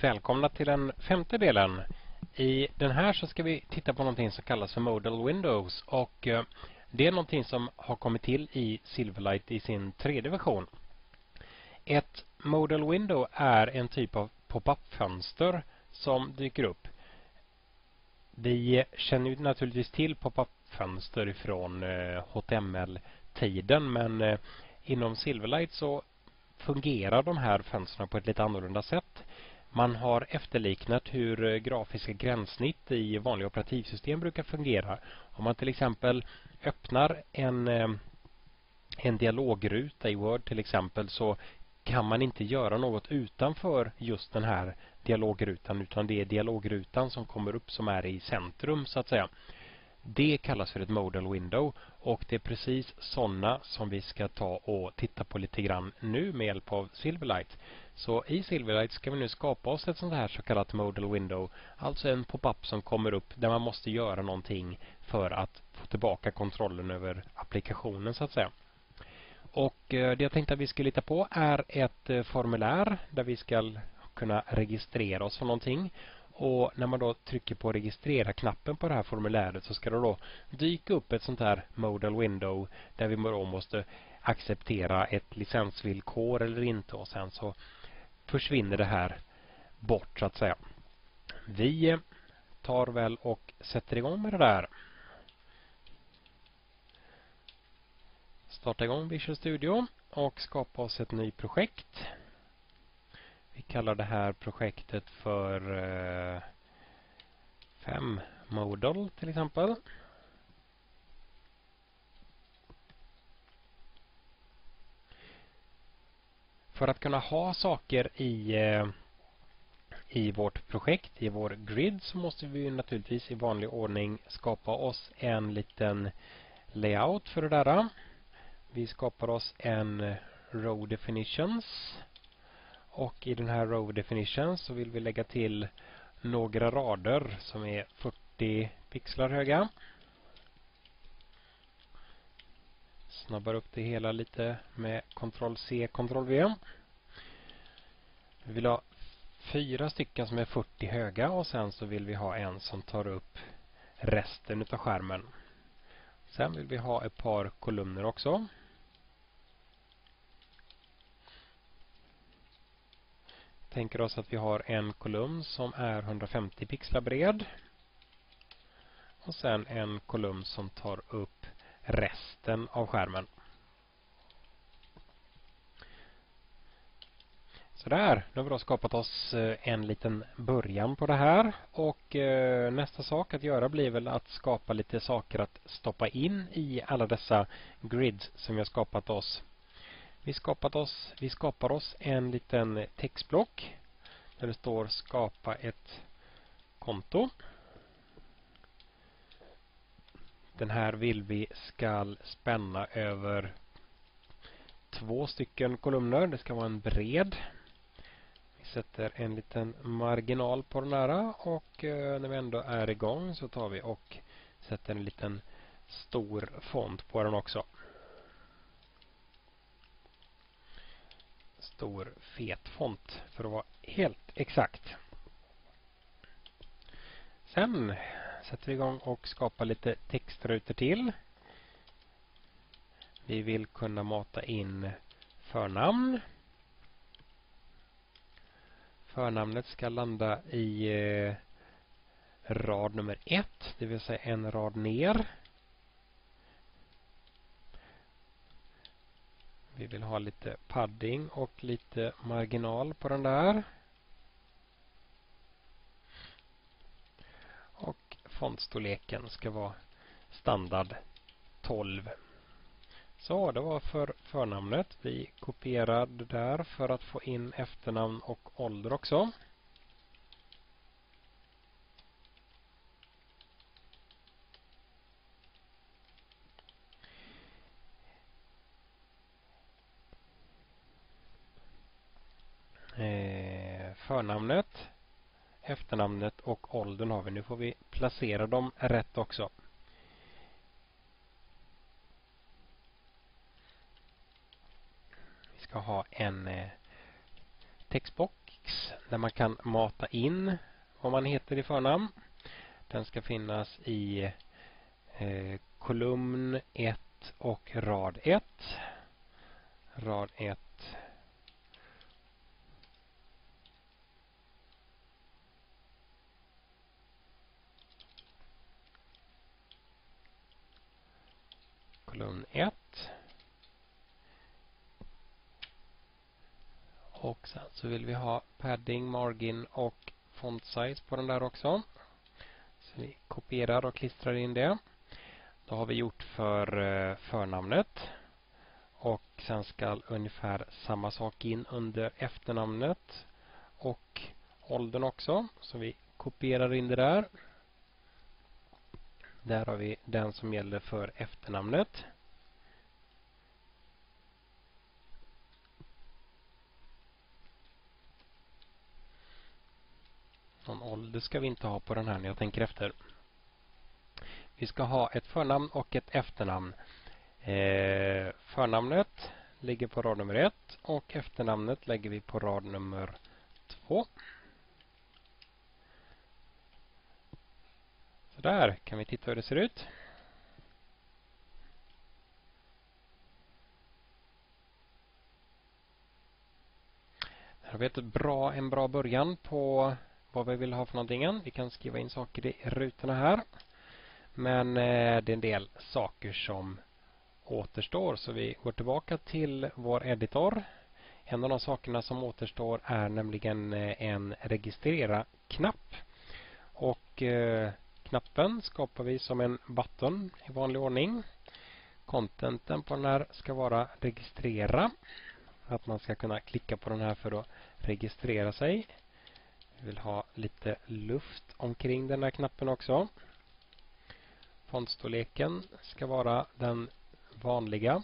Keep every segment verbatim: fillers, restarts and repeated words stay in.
Välkomna till den femte delen. I den här så ska vi titta på någonting som kallas för Modal Windows och eh, det är någonting som har kommit till i Silverlight i sin tredje version. Ett Modal Window är en typ av pop-up-fönster som dyker upp. Vi känner ju naturligtvis till pop-up-fönster ifrån eh, H T M L-tiden, men eh, inom Silverlight så fungerar de här fönstren på ett lite annorlunda sätt. Man har efterliknat hur grafiska gränssnitt i vanliga operativsystem brukar fungera. Om man till exempel öppnar en, en dialogruta i Word till exempel, så kan man inte göra något utanför just den här dialogrutan, utan det är dialogrutan som kommer upp som är i centrum så att säga. Det kallas för ett modal window och det är precis sådana som vi ska ta och titta på lite grann nu med hjälp av Silverlight. Så i Silverlight ska vi nu skapa oss ett sånt här så kallat modal window, alltså en pop-up som kommer upp där man måste göra någonting för att få tillbaka kontrollen över applikationen så att säga. Och eh, det jag tänkte att vi ska lita på är ett eh, formulär där vi ska kunna registrera oss för någonting. Och när man då trycker på registrera-knappen på det här formuläret så ska det då dyka upp ett sånt här modal window där vi då måste acceptera ett licensvillkor eller inte, och sen så försvinner det här bort så att säga. Vi tar väl och sätter igång med det där. Starta igång Visual Studio och skapa oss ett nytt projekt. Vi kallar det här projektet för eh, fem modal till exempel. För att kunna ha saker i, eh, i vårt projekt, i vår grid, så måste vi naturligtvis i vanlig ordning skapa oss en liten layout för det där. Vi skapar oss en row definitions. Och i den här row definitions så vill vi lägga till några rader som är fyrtio pixlar höga. Snabbar upp det hela lite med kontroll C, kontroll V. Vi vill ha fyra stycken som är fyrtio höga och sen så vill vi ha en som tar upp resten av skärmen. Sen vill vi ha ett par kolumner också. Tänker oss att vi har en kolumn som är hundrafemtio pixlar bred. Och sen en kolumn som tar upp resten av skärmen. Sådär, nu har vi då skapat oss en liten början på det här. Och eh, nästa sak att göra blir väl att skapa lite saker att stoppa in i alla dessa grids som vi har skapat oss. Vi, skapat oss, vi skapar oss en liten textblock där det står skapa ett konto. Den här vill vi ska spänna över två stycken kolumner. Det ska vara en bred. Vi sätter en liten marginal på den här och eh, när vi ändå är igång så tar vi och sätter en liten stor font på den också. Stor fet font för att vara helt exakt. Sen sätter vi igång och skapar lite textrutor till. Vi vill kunna mata in förnamn. Förnamnet ska landa i eh, rad nummer ett, det vill säga en rad ner. Vi vill ha lite padding och lite marginal på den där. Och fontstorleken ska vara standard tolv. Så, det var för förnamnet. Vi kopierar det där för att få in efternamn och ålder också. Eh, förnamnet, efternamnet och åldern har vi. Nu får vi placera dem rätt också. Vi ska ha en eh, textbox textbox där man kan mata in vad man heter i förnamn. Den ska finnas i eh, kolumn ett och rad ett. Rad ett. Kolumn ett. Och sen så vill vi ha padding, margin och font size på den där också. Så vi kopierar och klistrar in det. Då har vi gjort för förnamnet. Och sen ska ungefär samma sak in under efternamnet och åldern också. Så vi kopierar in det där. Där har vi den som gäller för efternamnet. Någon ålder ska vi inte ha på den här när jag tänker efter. Vi ska ha ett förnamn och ett efternamn. Eh, förnamnet ligger på rad nummer ett och efternamnet lägger vi på rad nummer två. Så där kan vi titta hur det ser ut. Här har vi ett bra, en bra början på vad vi vill ha för någonting. Vi kan skriva in saker i rutorna här. Men eh, det är en del saker som återstår, så vi går tillbaka till vår editor. En av de sakerna som återstår är nämligen en registrera-knapp. Och eh, knappen skapar vi som en button i vanlig ordning. Contenten på den här ska vara registrera. Att man ska kunna klicka på den här för att registrera sig. Vi vill ha lite luft omkring den här knappen också. Fontstorleken ska vara den vanliga.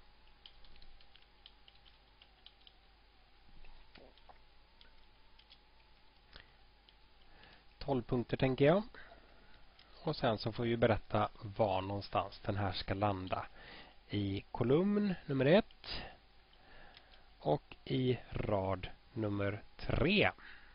tolv punkter tänker jag. Och sen så får vi berätta var någonstans den här ska landa. I kolumn nummer ett och i rad nummer tre.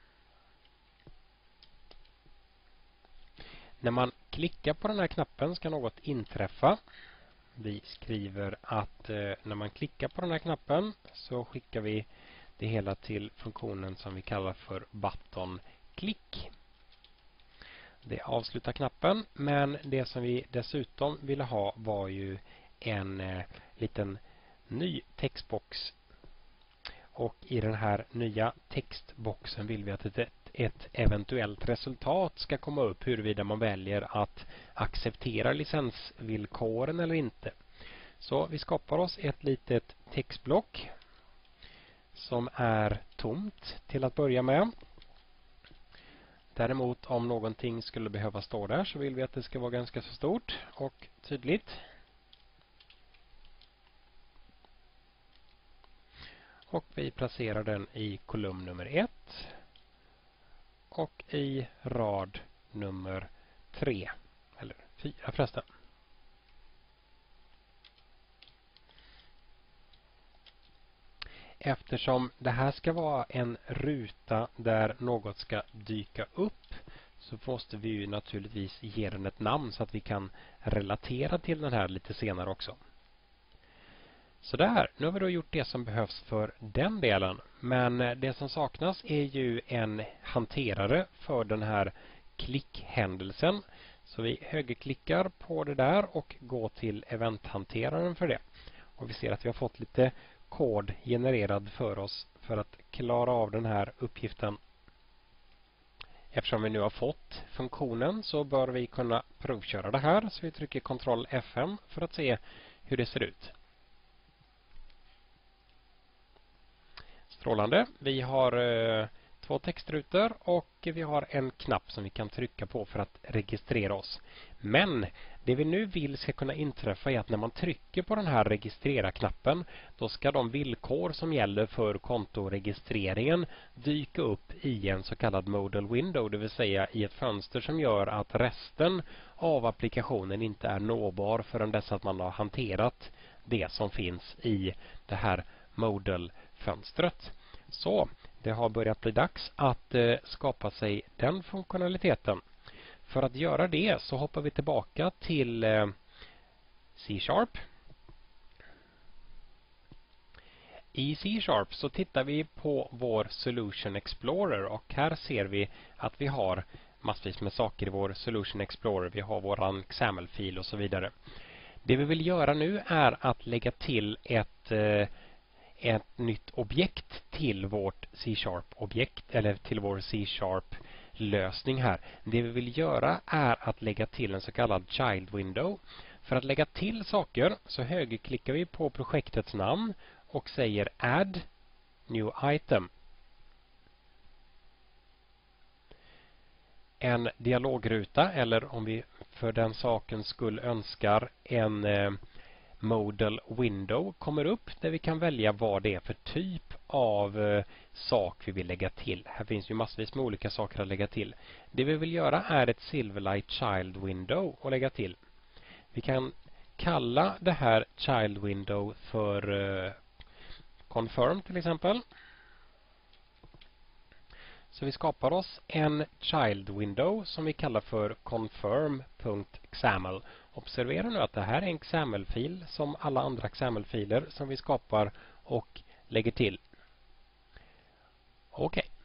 När man klickar på den här knappen ska något inträffa. Vi skriver att eh, när man klickar på den här knappen så skickar vi det hela till funktionen som vi kallar för button click. Det avslutar knappen, men det som vi dessutom ville ha var ju en eh, liten ny textbox. Och i den här nya textboxen vill vi att ett, ett eventuellt resultat ska komma upp huruvida man väljer att acceptera licensvillkoren eller inte. Så vi skapar oss ett litet textblock som är tomt till att börja med. Däremot om någonting skulle behöva stå där så vill vi att det ska vara ganska så stort och tydligt. Och vi placerar den i kolumn nummer ett och i rad nummer tre, eller fyra förresten. Eftersom det här ska vara en ruta där något ska dyka upp så måste vi ju naturligtvis ge den ett namn så att vi kan relatera till den här lite senare också. Så där, nu har vi då gjort det som behövs för den delen. Men det som saknas är ju en hanterare för den här klickhändelsen. Så vi högerklickar på det där och går till eventhanteraren för det. Och vi ser att vi har fått lite kod genererad för oss för att klara av den här uppgiften. Eftersom vi nu har fått funktionen så bör vi kunna provköra det här. Så vi trycker kontroll F fem för att se hur det ser ut. Strålande. Vi har eh, två textrutor och vi har en knapp som vi kan trycka på för att registrera oss. Men det vi nu vill ska kunna inträffa är att när man trycker på den här registrera-knappen då ska de villkor som gäller för kontoregistreringen dyka upp i en så kallad modal window, det vill säga i ett fönster som gör att resten av applikationen inte är nåbar förrän dess att man har hanterat det som finns i det här modal fönstret. Så Det har börjat bli dags att eh, skapa sig den funktionaliteten. För att göra det så hoppar vi tillbaka till eh, C-sharp. I C-sharp så tittar vi på vår Solution Explorer och här ser vi att vi har massvis med saker i vår Solution Explorer. Vi har våran X A M L-fil och så vidare. Det vi vill göra nu är att lägga till ett, eh, ett nytt objekt till vårt C-sharp-objekt eller till vår C-sharp-lösning här. Det vi vill göra är att lägga till en så kallad child window. För att lägga till saker så högerklickar vi på projektets namn och säger add new item. En dialogruta eller om vi för den saken skulle önskar en eh, modal window kommer upp där vi kan välja vad det är för typ av eh, sak vi vill lägga till. Här finns ju massvis med olika saker att lägga till. Det vi vill göra är ett Silverlight child window att lägga till. Vi kan kalla det här child window för eh, confirm till exempel. Så vi skapar oss en child window som vi kallar för confirm.xaml. Observera nu att det här är en X A M L-fil som alla andra X A M L-filer som vi skapar och lägger till. Okej. Okay.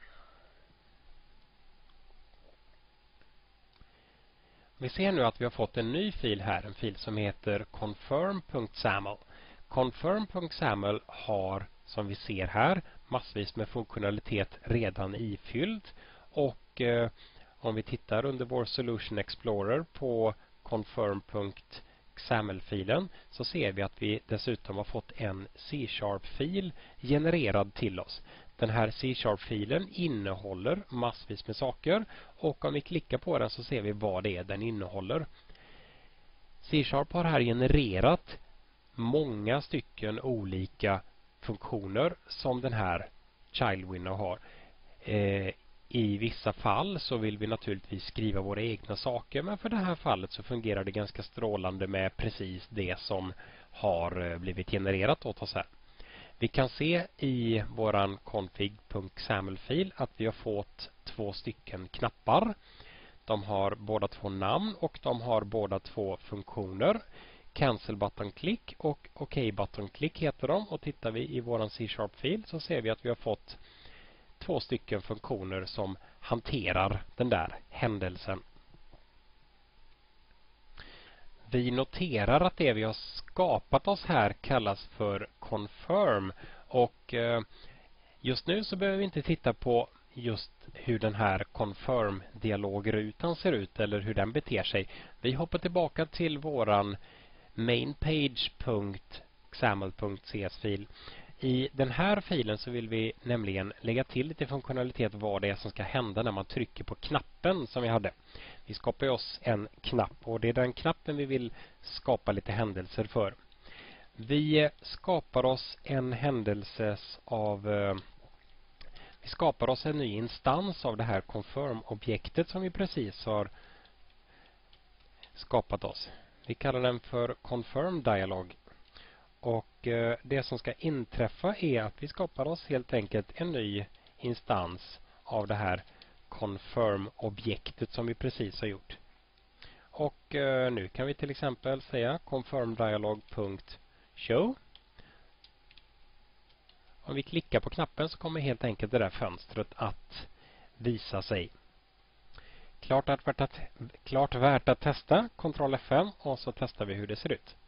Vi ser nu att vi har fått en ny fil här, en fil som heter confirm.xaml. Confirm.xaml har, som vi ser här, massvis med funktionalitet redan ifylld och eh, om vi tittar under vår Solution Explorer på confirm.xaml-filen så ser vi att vi dessutom har fått en C-sharp-fil genererad till oss. Den här C-sharp-filen innehåller massvis med saker och om vi klickar på den så ser vi vad det är den innehåller. C-sharp har här genererat många stycken olika funktioner som den här child window har. Eh, I vissa fall så vill vi naturligtvis skriva våra egna saker men för det här fallet så fungerar det ganska strålande med precis det som har blivit genererat åt oss här. Vi kan se i våran config.xaml-fil att vi har fått två stycken knappar. De har båda två namn och de har båda två funktioner. Cancel button click och OK button click heter de och tittar vi i våran C-sharp-fil så ser vi att vi har fått två stycken funktioner som hanterar den där händelsen. Vi noterar att det vi har skapat oss här kallas för confirm och eh, just nu så behöver vi inte titta på just hur den här confirm-dialogrutan ser ut eller hur den beter sig. Vi hoppar tillbaka till våran mainpage.xaml.cs-fil. I den här filen så vill vi nämligen lägga till lite funktionalitet vad det är som ska hända när man trycker på knappen som vi hade. Vi skapar oss en knapp och det är den knappen vi vill skapa lite händelser för. Vi skapar oss en händelse av eh, vi skapar oss en ny instans av det här confirm-objektet som vi precis har skapat oss. Vi kallar den för confirm dialog. Och eh, det som ska inträffa är att vi skapar oss helt enkelt en ny instans av det här confirm-objektet som vi precis har gjort. Och eh, nu kan vi till exempel säga confirmdialog.show. Om vi klickar på knappen så kommer helt enkelt det där fönstret att visa sig. Klart, att värt att, klart värt att testa. Ctrl F fem och så testar vi hur det ser ut.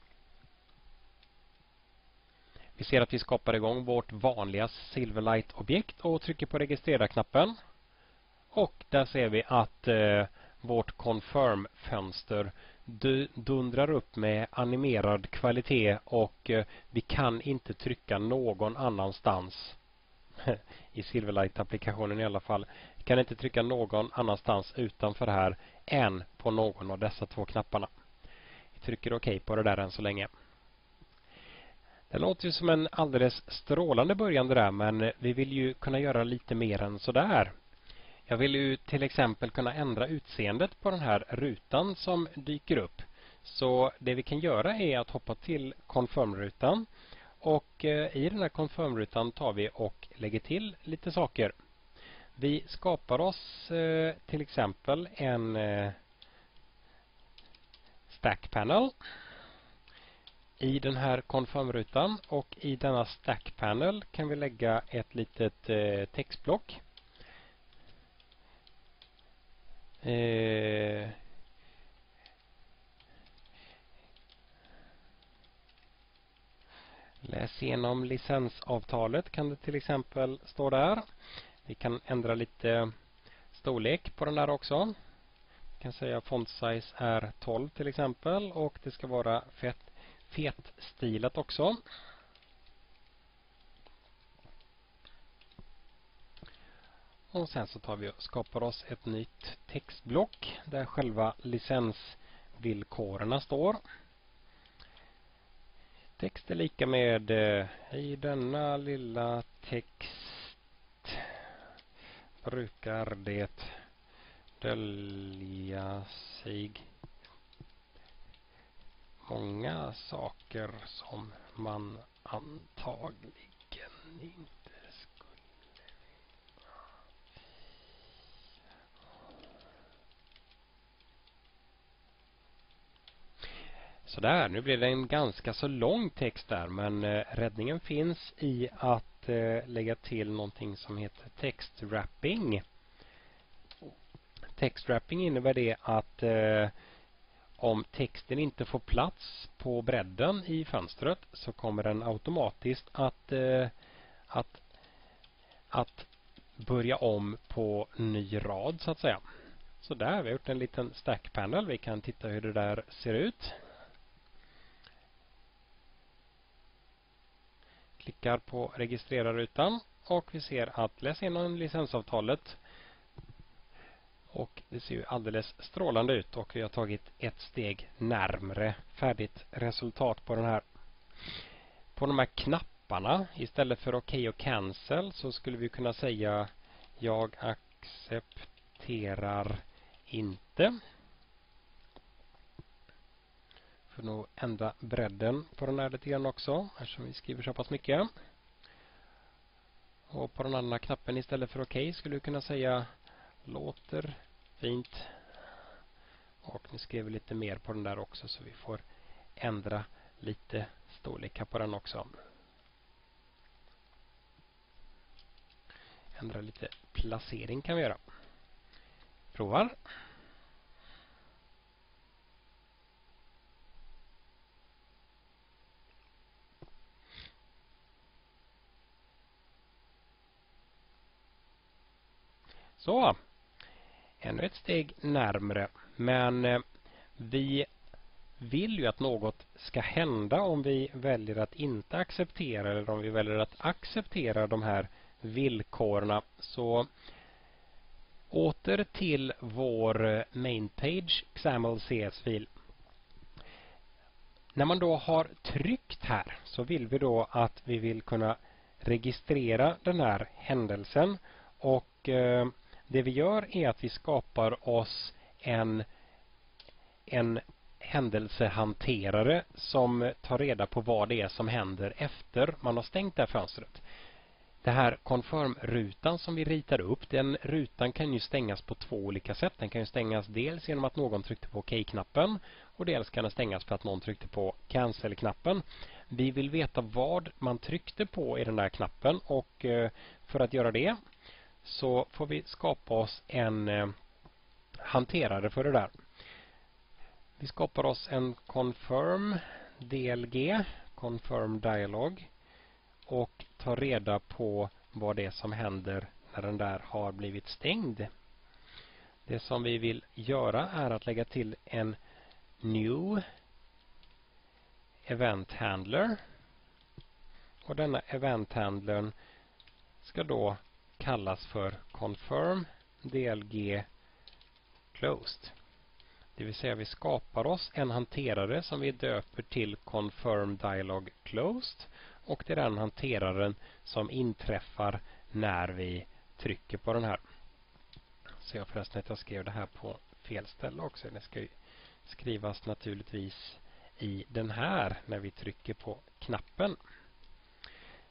Vi ser att vi skapar igång vårt vanliga Silverlight-objekt och trycker på registrera-knappen. Och där ser vi att eh, vårt confirm-fönster dundrar upp med animerad kvalitet och eh, vi kan inte trycka någon annanstans i Silverlight-applikationen i alla fall. Vi kan inte trycka någon annanstans utanför här än på någon av dessa två knapparna. Vi trycker OK på det där än så länge. Det låter ju som en alldeles strålande början det där, men vi vill ju kunna göra lite mer än så där. Jag vill ju till exempel kunna ändra utseendet på den här rutan som dyker upp. Så det vi kan göra är att hoppa till confirm-rutan Och eh, i den här confirm-rutan tar vi och lägger till lite saker. Vi skapar oss eh, till exempel en eh, stack panel i den här confirm-rutan, och i denna stack panel kan vi lägga ett litet eh, textblock. Eh, läs igenom licensavtalet kan det till exempel stå där. Vi kan ändra lite storlek på den där också. Vi kan säga font size är tolv till exempel, och det ska vara fett, fetstilat också. Och sen så tar vi och skapar oss ett nytt textblock där själva licensvillkoren står. Text är lika med eh, i denna lilla text brukar det dölja sig många saker som man antagligen inte skulle. Sådär, nu blir det en ganska så lång text där, men eh, räddningen finns i att eh, lägga till någonting som heter text wrapping. Text wrapping innebär det att eh, om texten inte får plats på bredden i fönstret så kommer den automatiskt att, eh, att, att börja om på ny rad så att säga. Så där har vi gjort en liten stack panel. Vi kan titta hur det där ser ut. Klickar på registrera-rutan och vi ser att läs igenom licensavtalet. Och det ser ju alldeles strålande ut, och vi har tagit ett steg närmre färdigt resultat på den här. På de här knapparna, istället för OK och cancel, så skulle vi kunna säga jag accepterar inte. För nog ändra bredden på den här lite grann också, eftersom vi skriver så pass mycket. Och på den andra knappen istället för OK skulle vi kunna säga låter fint. Och nu skriver vi lite mer på den där också, så vi får ändra lite storlekar på den också. Ändra lite placering kan vi göra. Provar. Så, ännu ett steg närmre, men eh, vi vill ju att något ska hända om vi väljer att inte acceptera, eller om vi väljer att acceptera de här villkorna. Så åter till vår main page X A M L C S-fil. När man då har tryckt här så vill vi då att vi vill kunna registrera den här händelsen, och eh, det vi gör är att vi skapar oss en, en händelsehanterare som tar reda på vad det är som händer efter man har stängt det här fönstret. Det här confirm-rutan som vi ritar upp, den rutan kan ju stängas på två olika sätt. Den kan ju stängas dels genom att någon tryckte på OK-knappen, och dels kan den stängas för att någon tryckte på cancel-knappen. Vi vill veta vad man tryckte på i den där knappen, och eh, för att göra det så får vi skapa oss en eh, hanterare för det där. Vi skapar oss en confirm D L G, confirm dialog, och tar reda på vad det är som händer när den där har blivit stängd. Det som vi vill göra är att lägga till en new event handler, och denna event handlern ska då kallas för confirm D L G closed. Det vill säga vi skapar oss en hanterare som vi döper till confirm dialog closed, och det är den hanteraren som inträffar när vi trycker på den här. Så jag förresten att jag skrev det här på fel ställe också. Det ska ju skrivas naturligtvis i den här när vi trycker på knappen.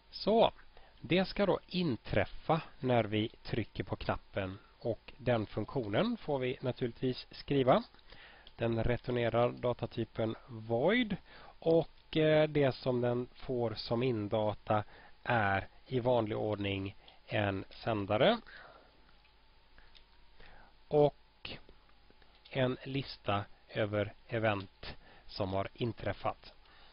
Så, det ska då inträffa när vi trycker på knappen, och den funktionen får vi naturligtvis skriva. Den returnerar datatypen void, och eh, det som den får som indata är i vanlig ordning en sändare och en lista över event som har inträffat.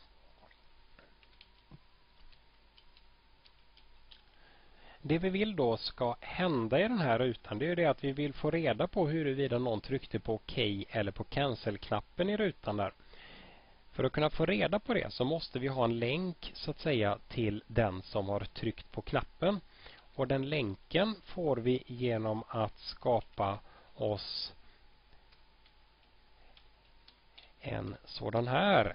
Det vi vill då ska hända i den här rutan, det är det att vi vill få reda på huruvida någon tryckte på OK eller på cancel-knappen i rutan där. För att kunna få reda på det så måste vi ha en länk så att säga till den som har tryckt på knappen. Och den länken får vi genom att skapa oss en sådan här.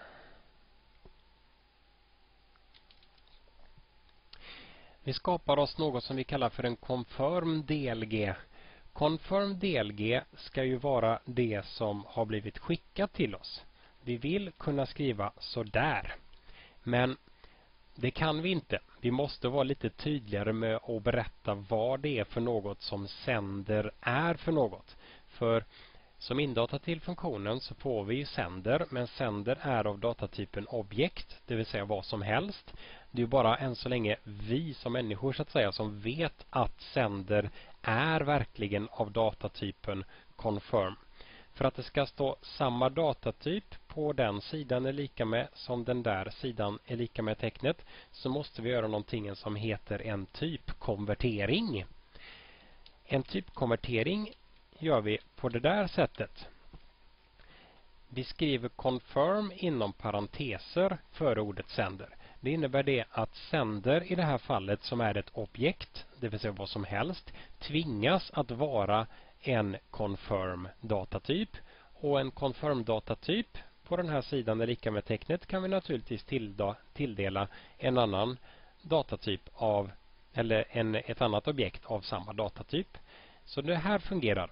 Vi skapar oss något som vi kallar för en confirm D L G. Confirm D L G ska ju vara det som har blivit skickat till oss. Vi vill kunna skriva så där. Men det kan vi inte. Vi måste vara lite tydligare med att berätta vad det är för något som sänder är för något. För som indata till funktionen så får vi ju sänder, men sänder är av datatypen objekt, det vill säga vad som helst. Det är ju bara än så länge vi som människor så att säga som vet att sänder är verkligen av datatypen confirm. För att det ska stå samma datatyp på den sidan är lika med som den där sidan är lika med tecknet, så måste vi göra någonting som heter en typkonvertering. En typkonvertering gör vi på det där sättet. Vi skriver confirm inom parenteser före ordet sänder. Det innebär det att sänder i det här fallet som är ett objekt, det vill säga vad som helst, tvingas att vara en confirm datatyp, och en confirm datatyp på den här sidan är lika med tecknet kan vi naturligtvis tillda, tilldela en annan datatyp av eller en, ett annat objekt av samma datatyp. Så det här fungerar.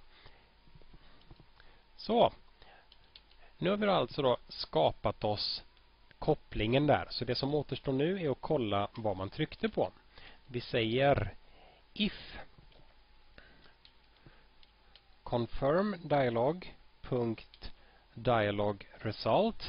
Så, nu har vi alltså då skapat oss kopplingen där. Så det som återstår nu är att kolla vad man tryckte på. Vi säger if confirm dialog punkt dialog result.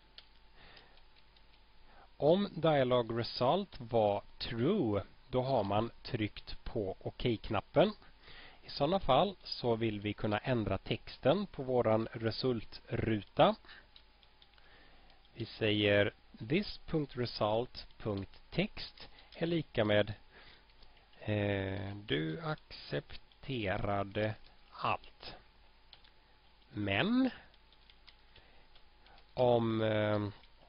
Om dialog result var true, då har man tryckt på OK-knappen. I sådana fall så vill vi kunna ändra texten på våran resultruta. Vi säger this.result.text är lika med eh, du accepterade allt. Men om eh,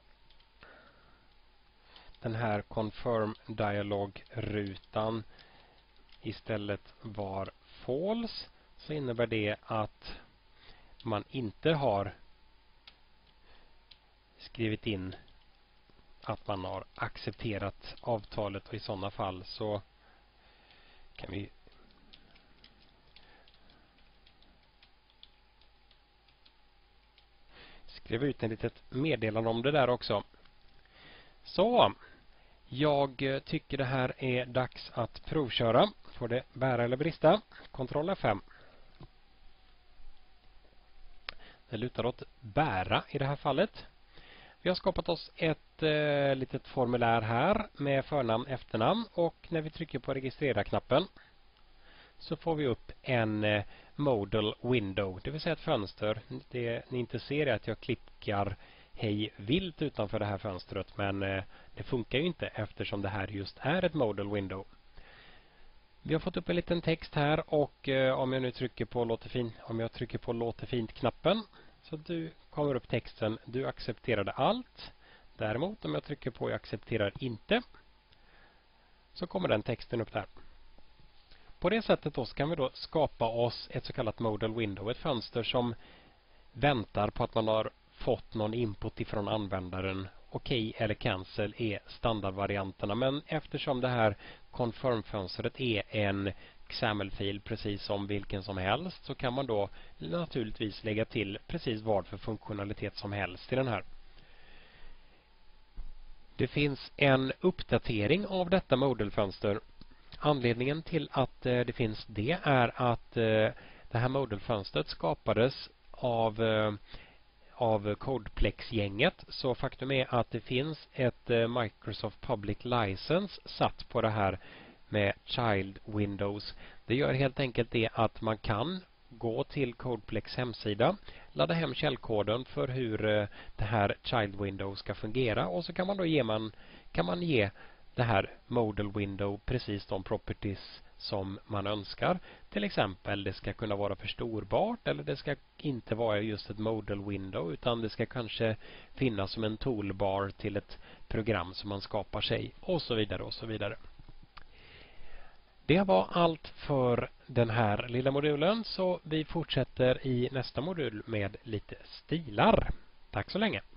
den här confirm dialog-rutan istället var false, så innebär det att man inte har skrivit in att man har accepterat avtalet, och i sådana fall så kan vi skriva ut ett litet meddelande om det där också. Så, jag tycker det här är dags att provköra. Får det bära eller brista? Kontroll F fem. Det lutar åt bära i det här fallet. Vi har skapat oss ett eh, litet formulär här med förnamn, efternamn, och när vi trycker på registrera-knappen så får vi upp en eh, modal window, det vill säga ett fönster. Det ni inte ser är att jag klickar hej vilt utanför det här fönstret, men eh, det funkar ju inte eftersom det här just är ett modal window. Vi har fått upp en liten text här, och eh, om jag nu trycker på låter fin, om jag trycker på låter fint-knappen så du kommer upp texten du accepterade allt. Däremot om jag trycker på jag accepterar inte så kommer den texten upp där. På det sättet då kan vi då skapa oss ett så kallat modal window, ett fönster som väntar på att man har fått någon input ifrån användaren. OK eller cancel är standardvarianterna, men eftersom det här confirm-fönstret är en X M L-fil precis som vilken som helst, så kan man då naturligtvis lägga till precis vad för funktionalitet som helst i den här. Det finns en uppdatering av detta modulfönster. Anledningen till att eh, det finns det är att eh, det här modulfönstret skapades av, eh, av Codeplex-gänget. Så faktum är att det finns ett eh, Microsoft Public License satt på det här med Child Windows. Det gör helt enkelt det att man kan gå till Codeplex hemsida, ladda hem källkoden för hur eh, det här Child Window ska fungera, och så kan man då ge, man, kan man ge det här Modal Window precis de properties som man önskar. Till exempel det ska kunna vara förstorbart, eller det ska inte vara just ett Modal Window, utan det ska kanske finnas som en toolbar till ett program som man skapar sig, och så vidare och så vidare. Det var allt för den här lilla modulen, så vi fortsätter i nästa modul med lite stilar. Tack så länge!